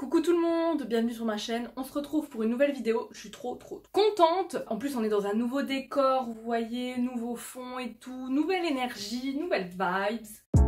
Coucou tout le monde, bienvenue sur ma chaîne, on se retrouve pour une nouvelle vidéo, je suis trop contente. En plus on est dans un nouveau décor, vous voyez, nouveau fond et tout, nouvelle énergie, nouvelles vibes.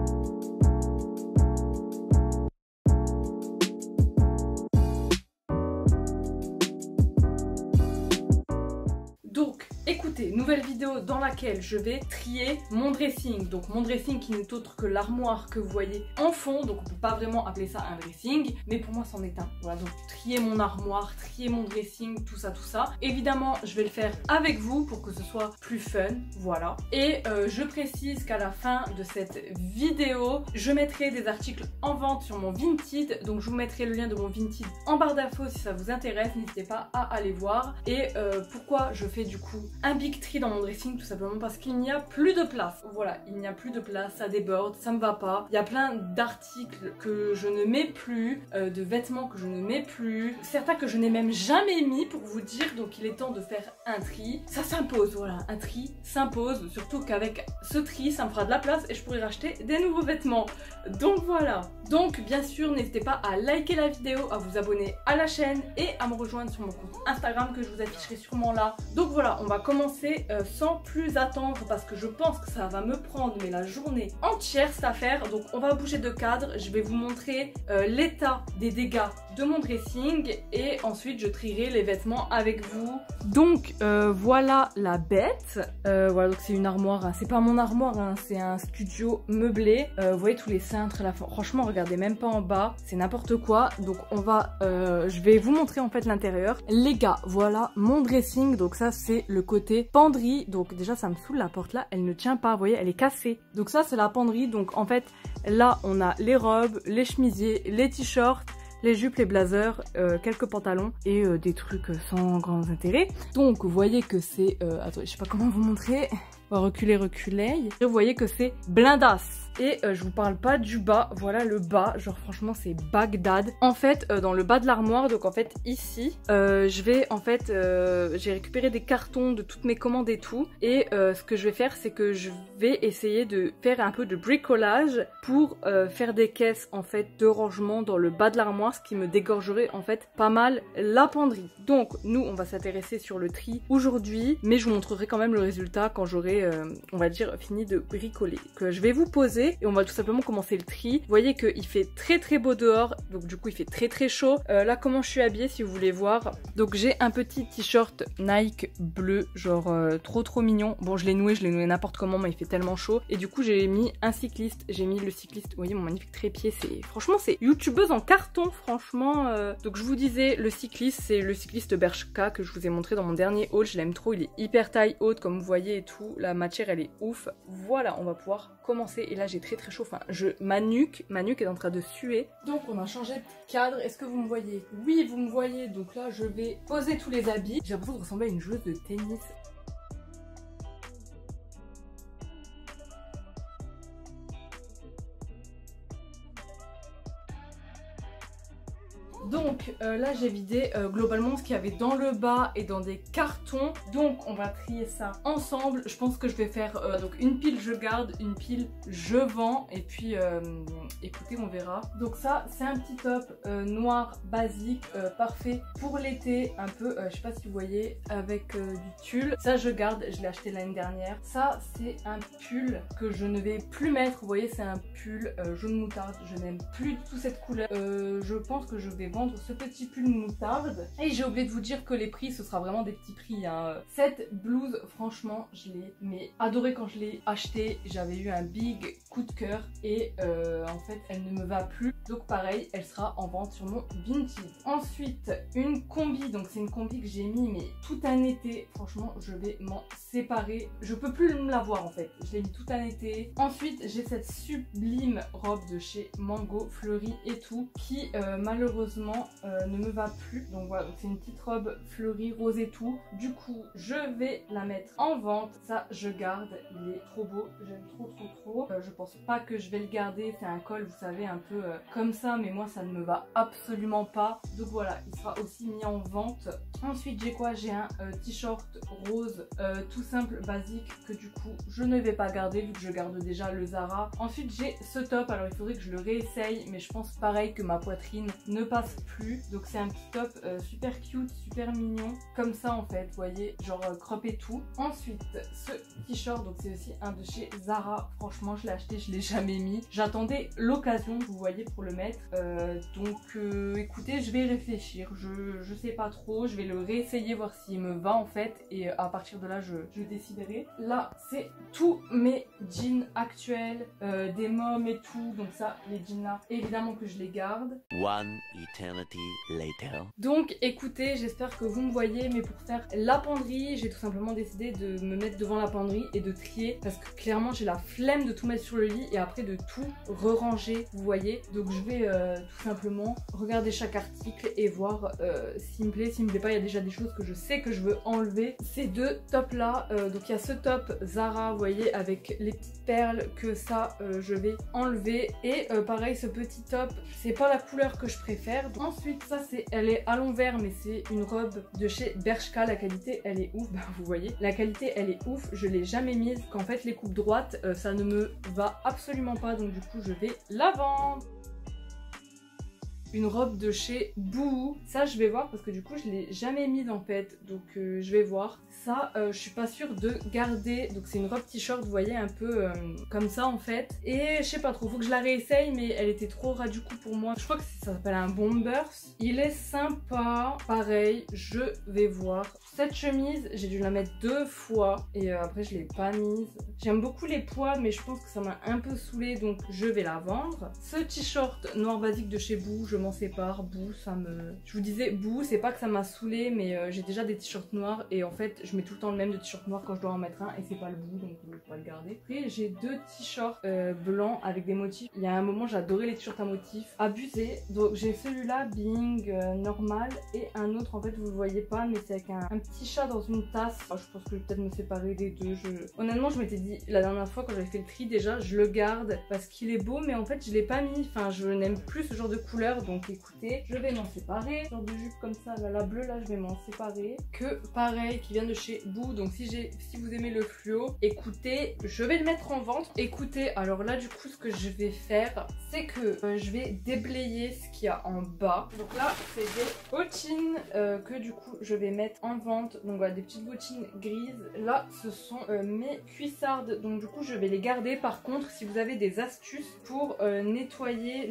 Donc écoutez, nouvelle vidéo dans laquelle je vais trier mon dressing. Donc mon dressing qui n'est autre que l'armoire que vous voyez en fond. Donc on peut pas vraiment appeler ça un dressing, mais pour moi c'en est un. Voilà, donc trier mon armoire, trier mon dressing, tout ça. Évidemment je vais le faire avec vous pour que ce soit plus fun, voilà. Et je précise qu'à la fin de cette vidéo, je mettrai des articles en vente sur mon Vinted. Donc je vous mettrai le lien de mon Vinted en barre d'infos si ça vous intéresse, n'hésitez pas à aller voir. Et pourquoi je fais du coup un big tri dans mon dressing? Tout simplement parce qu'il n'y a plus de place. Voilà, il n'y a plus de place, ça déborde, ça me va pas. Il y a plein d'articles que je ne mets plus, de vêtements que je ne mets plus, certains que je n'ai même jamais mis pour vous dire. Donc il est temps de faire un tri. Ça s'impose, voilà, un tri s'impose. Surtout qu'avec ce tri, ça me fera de la place et je pourrai racheter des nouveaux vêtements. Donc voilà. Donc bien sûr, n'hésitez pas à liker la vidéo, à vous abonner à la chaîne et à me rejoindre sur mon compte Instagram que je vous afficherai sûrement là. Donc voilà, on va commencer sans plus attendre parce que je pense que ça va me prendre mais la journée entière cette affaire. Donc on va bouger de cadre, je vais vous montrer l'état des dégâts de mon dressing et ensuite je trierai les vêtements avec vous. Donc voilà la bête. Voilà, donc c'est une armoire, hein. C'est pas mon armoire, hein. C'est un studio meublé. Vous voyez tous les cintres là, franchement regardez même pas en bas, c'est n'importe quoi. Donc on va, je vais vous montrer en fait l'intérieur. Les gars, voilà mon dressing. Donc ça c'est le côté penderie. Donc déjà ça me saoule, la porte là elle ne tient pas, vous voyez elle est cassée. Donc ça c'est la penderie. Donc en fait là on a les robes, les chemisiers, les t-shirts, les jupes, les blazers, quelques pantalons et des trucs sans grand intérêt. Donc vous voyez que c'est... attendez, je sais pas comment vous montrer. On va reculer. Et vous voyez que c'est blindasse. Et je vous parle pas du bas, voilà le bas, genre franchement c'est Bagdad. En fait dans le bas de l'armoire, donc en fait ici, je vais en fait, j'ai récupéré des cartons de toutes mes commandes et tout. Et ce que je vais faire c'est que je vais essayer de faire un peu de bricolage pour faire des caisses en fait de rangement dans le bas de l'armoire, ce qui me dégorgerait en fait pas mal la penderie. Donc nous on va s'intéresser sur le tri aujourd'hui, mais je vous montrerai quand même le résultat quand j'aurai on va dire fini de bricoler. Que je vais vous poser et on va tout simplement commencer le tri. Vous voyez qu'il fait très beau dehors, donc du coup il fait très chaud. Là comment je suis habillée si vous voulez voir. Donc j'ai un petit t-shirt Nike bleu, genre trop mignon. Bon je l'ai noué n'importe comment mais il fait tellement chaud. Et du coup j'ai mis un cycliste, j'ai mis le cycliste, vous voyez mon magnifique trépied, c'est franchement c'est youtubeuse en carton franchement. Donc je vous disais le cycliste c'est le cycliste Bershka que je vous ai montré dans mon dernier haul, je l'aime trop, il est hyper taille haute comme vous voyez et tout, la matière elle est ouf. Voilà on va pouvoir commencer et là j'ai très chaud, enfin ma nuque est en train de suer. Donc on a changé de cadre, est-ce que vous me voyez? Oui vous me voyez, donc là je vais poser tous les habits. J'ai l'impression de ressembler à une joueuse de tennis. Donc là j'ai vidé globalement ce qu'il y avait dans le bas et dans des cartons. Donc on va trier ça ensemble. Je pense que je vais faire donc une pile je garde, une pile je vends. Et puis écoutez on verra. Donc ça c'est un petit top noir basique, parfait pour l'été. Un peu, je sais pas si vous voyez, avec du tulle. Ça je garde, je l'ai acheté l'année dernière. Ça c'est un pull que je ne vais plus mettre. Vous voyez c'est un pull jaune moutarde. Je n'aime plus du tout cette couleur. Je pense que je vais vendre ce petit pull moutarde. Et j'ai oublié de vous dire que les prix ce sera vraiment des petits prix hein. Cette blouse franchement je l'ai adorée quand je l'ai achetée. J'avais eu un big coup de cœur et en fait elle ne me va plus. Donc pareil elle sera en vente sur mon Vinted. Ensuite une combi, donc c'est une combi que j'ai mis mais tout un été. Franchement je vais m'en séparer. Je peux plus me la voir en fait. Je l'ai mis tout un été. Ensuite j'ai cette sublime robe de chez Mango fleurie et tout qui malheureusement ne me va plus. Donc voilà, c'est une petite robe fleurie rose et tout. Du coup je vais la mettre en vente. Ça je garde, il est trop beau, j'aime trop. Je pense pas que je vais le garder, c'est un col vous savez un peu comme ça, mais moi ça ne me va absolument pas. Donc voilà, il sera aussi mis en vente. Ensuite j'ai quoi? J'ai un t-shirt rose tout simple basique que du coup je ne vais pas garder vu que je garde déjà le Zara. Ensuite j'ai ce top, alors il faudrait que je le réessaye mais je pense pareil que ma poitrine ne passe passe plus. Donc c'est un petit top super cute, super mignon, comme ça en fait, vous voyez, genre crop et tout. Ensuite ce t-shirt, donc c'est aussi un de chez Zara. Franchement je l'ai acheté, je l'ai jamais mis. J'attendais l'occasion, vous voyez, pour le mettre. Donc écoutez, je vais y réfléchir. Je sais pas trop, je vais le réessayer, voir s'il me va en fait. Et à partir de là, je déciderai. Là, c'est tous mes jeans actuels, des mômes et tout. Donc ça, les jeans là, évidemment que je les garde. One eternity later. Donc écoutez, j'espère que vous me voyez, mais pour faire la penderie, j'ai tout simplement décidé de me mettre devant la penderie et de trier. Parce que clairement, j'ai la flemme de tout mettre sur le lit et après de tout re-ranger, vous voyez. Donc je vais tout simplement regarder chaque article et voir s'il me plaît, s'il me plaît pas. Il y a déjà des choses que je sais que je veux enlever. Ces deux tops là, donc il y a ce top Zara, vous voyez, avec les petites perles, que ça je vais enlever. Et pareil, ce petit top, c'est pas la couleur que je préfère. Donc, ensuite ça elle est à l'envers, mais c'est une robe de chez Bershka. La qualité elle est ouf, bah, vous voyez, la qualité elle est ouf. Je l'ai jamais mise, qu'en fait les coupes droites ça ne me va absolument pas, donc du coup je vais la vendre. Une robe de chez Boohoo, ça je vais voir parce que du coup je l'ai jamais mise en fait, donc je vais voir. Ça je suis pas sûre de garder, donc c'est une robe t-shirt, vous voyez, un peu comme ça en fait, et je sais pas trop, faut que je la réessaye, mais elle était trop ras du coup pour moi. Je crois que ça s'appelle un Bombers, il est sympa, pareil, je vais voir. Cette chemise, j'ai dû la mettre 2 fois et après je l'ai pas mise. J'aime beaucoup les pois, mais je pense que ça m'a un peu saoulée, donc je vais la vendre. Ce t-shirt noir basique de chez Boohoo, je m'en sépare. Boohoo, ça me... Je vous disais, Boohoo, c'est pas que ça m'a saoulée, mais j'ai déjà des t-shirts noirs et en fait, je mets tout le temps le même de t-shirt noir quand je dois en mettre un et c'est pas le Boohoo, donc je vais pas le garder. Après, j'ai 2 t-shirts blancs avec des motifs. Il y a un moment, j'adorais les t-shirts à motifs. Abusé. Donc j'ai celui-là, Bing, normal, et un autre, en fait, vous le voyez pas, mais c'est avec un petit chat dans une tasse. Oh, je pense que je vais peut-être me séparer des deux. Honnêtement, je m'étais dit la dernière fois quand j'avais fait le tri, déjà, je le garde parce qu'il est beau, mais en fait, je l'ai pas mis. Enfin, je n'aime plus ce genre de couleur, donc écoutez, je vais m'en séparer. Genre de jupe comme ça, là, la bleue, là, je vais m'en séparer. Que pareil, qui vient de chez Boohoo. Donc si vous aimez le fluo, écoutez, je vais le mettre en vente. Écoutez, alors là, du coup, ce que je vais faire, c'est que je vais déblayer ce qu'il y a en bas. Donc là, c'est des bottines que du coup, je vais mettre en vente. Donc voilà, des petites bottines grises. Là, ce sont mes cuissardes. Donc du coup, je vais les garder. Par contre, si vous avez des astuces pour nettoyer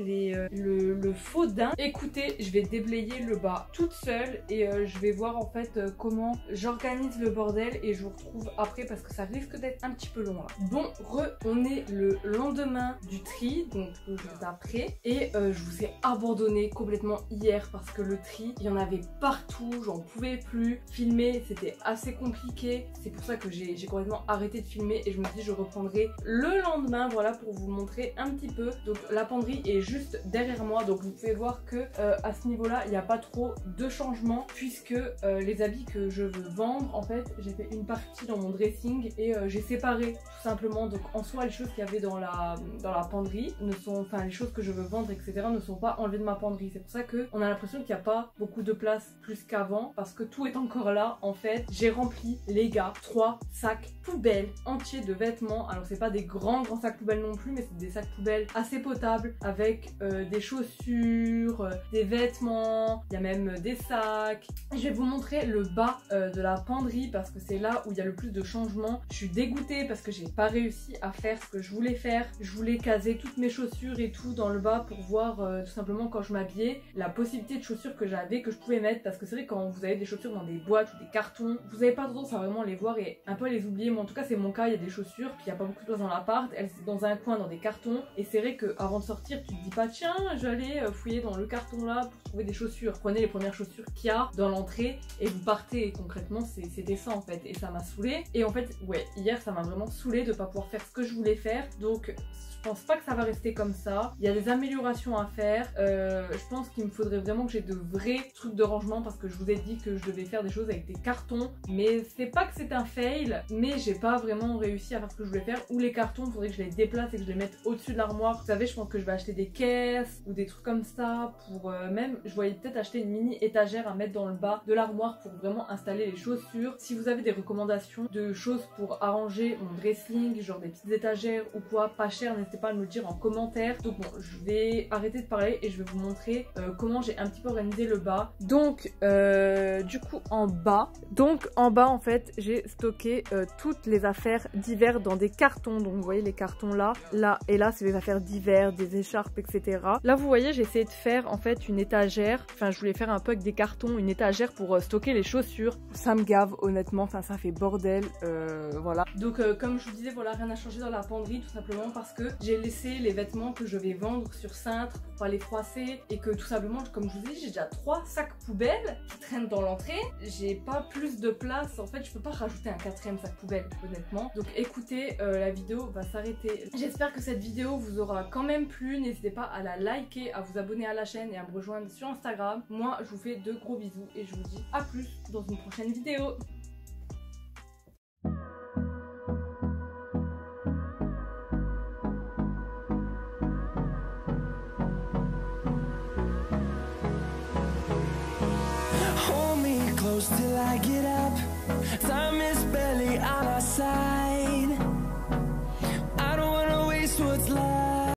le faux daim, écoutez, je vais déblayer le bas toute seule et je vais voir en fait comment j'organise le bordel et je vous retrouve après parce que ça risque d'être un petit peu long là. Bon, on est le lendemain du tri, donc le jour d'après, et je vous ai abandonné complètement hier parce que le tri, il y en avait partout, j'en pouvais plus. Filmer, c'était assez compliqué, c'est pour ça que j'ai complètement arrêté de filmer et je me suis dit je reprendrai le lendemain, voilà, pour vous montrer un petit peu. Donc la penderie est juste derrière moi, donc vous pouvez voir que à ce niveau là il n'y a pas trop de changements puisque les habits que je veux vendre, en fait j'ai fait une partie dans mon dressing et j'ai séparé tout simplement. Donc en soi les choses qu'il y avait dans la penderie ne sont, enfin les choses que je veux vendre etc ne sont pas enlevées de ma penderie. C'est pour ça que on a l'impression qu'il n'y a pas beaucoup de place plus qu'avant parce que tout est encore là. En fait j'ai rempli, les gars, 3 sacs poubelles entiers de vêtements. Alors c'est pas des grands sacs poubelles non plus, mais c'est des sacs poubelles assez potables avec des chaussures, des vêtements, il y a même des sacs. Je vais vous montrer le bas de la penderie parce que c'est là où il y a le plus de changements. Je suis dégoûtée parce que j'ai pas réussi à faire ce que je voulais faire. Je voulais caser toutes mes chaussures et tout dans le bas pour voir tout simplement quand je m'habillais la possibilité de chaussures que j'avais, que je pouvais mettre, parce que c'est vrai quand vous avez des chaussures dans des boîtes ou des cartons, vous avez pas tendance à vraiment les voir et un peu les oublier. Moi en tout cas c'est mon cas, il y a des chaussures puis il y a pas beaucoup de place dans l'appart, elles sont dans un coin dans des cartons et c'est vrai que avant de sortir tu te dis pas tiens je vais aller fouiller dans le carton là pour trouver des chaussures. Prenez les premières chaussures qu'il y a dans l'entrée et vous partez, et concrètement c'était ça en fait et ça m'a saoulée. Et en fait ouais, hier ça m'a vraiment saoulée de pas pouvoir faire ce que je voulais faire, donc je pense pas que ça va rester comme ça. Il y a des améliorations à faire. Je pense qu'il me faudrait vraiment que j'ai de vrais trucs de rangement parce que je vous ai dit que je devais faire des choses avec des cartons. Mais c'est pas que c'est un fail, mais j'ai pas vraiment réussi à faire ce que je voulais faire. Ou les cartons, il faudrait que je les déplace et que je les mette au-dessus de l'armoire. Vous savez, je pense que je vais acheter des caisses ou des trucs comme ça ça, pour même je voyais peut-être acheter une mini étagère à mettre dans le bas de l'armoire pour vraiment installer les chaussures. Si vous avez des recommandations de choses pour arranger mon dressing, genre des petites étagères ou quoi, pas cher, n'hésitez pas à me le dire en commentaire. Donc bon, je vais arrêter de parler et je vais vous montrer comment j'ai un petit peu organisé le bas. Donc du coup en bas en fait j'ai stocké toutes les affaires d'hiver dans des cartons. Donc vous voyez les cartons là et là c'est les affaires d'hiver, des écharpes, etc. Là vous voyez j'ai essayé de faire en fait une étagère, enfin je voulais faire un peu avec des cartons, une étagère pour stocker les chaussures. Ça me gave honnêtement, enfin ça fait bordel, voilà. Donc comme je vous disais, voilà, rien n'a changé dans la penderie, tout simplement parce que j'ai laissé les vêtements que je vais vendre sur Cintre pour pas les froisser et que tout simplement, comme je vous ai dit, j'ai déjà 3 sacs poubelles qui traînent dans l'entrée. J'ai pas plus de place, en fait je peux pas rajouter un 4e sac poubelle honnêtement. Donc écoutez, la vidéo va s'arrêter. J'espère que cette vidéo vous aura quand même plu, n'hésitez pas à la liker, à vous abonner à la chaîne et à me rejoindre sur Instagram. Moi je vous fais de gros bisous et je vous dis à plus dans une prochaine vidéo.